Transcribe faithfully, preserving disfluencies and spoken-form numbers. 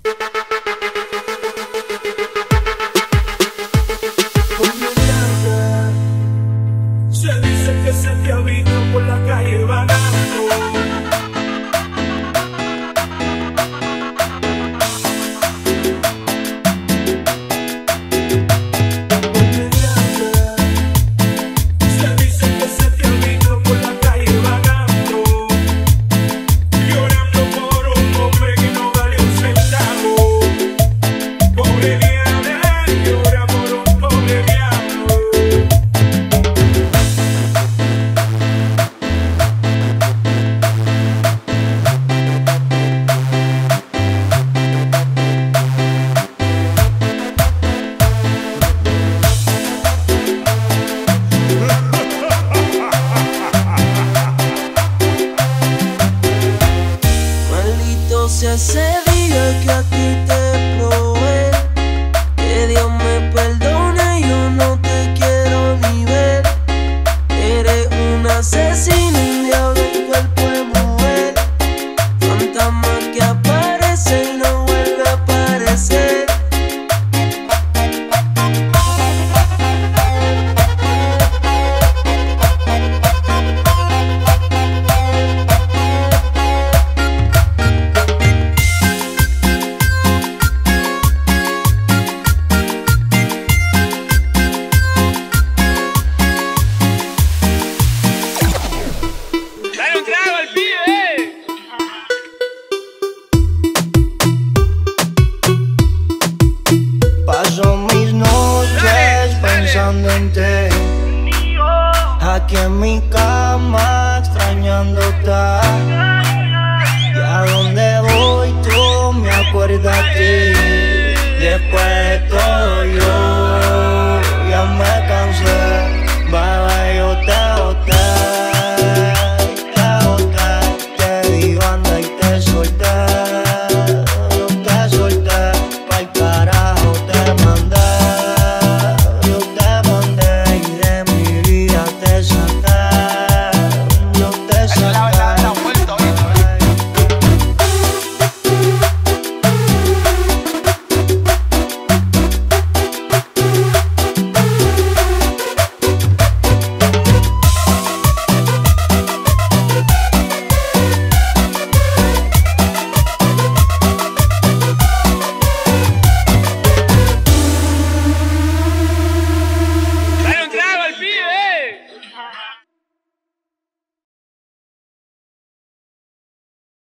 Se dice que se te ha visto por la calle vagando. Si ese día que a ti te probé, que Dios me perdone, yo no te quiero ni ver. Eres un asesino, un diablo en cuerpo de mujer, fantasma que aparece y no vuelve a aparecer. Paso mis noches pensando en ti, aquí en mi cama extrañándote. Y a donde voy tú me acuerdas a ti, después de todo yo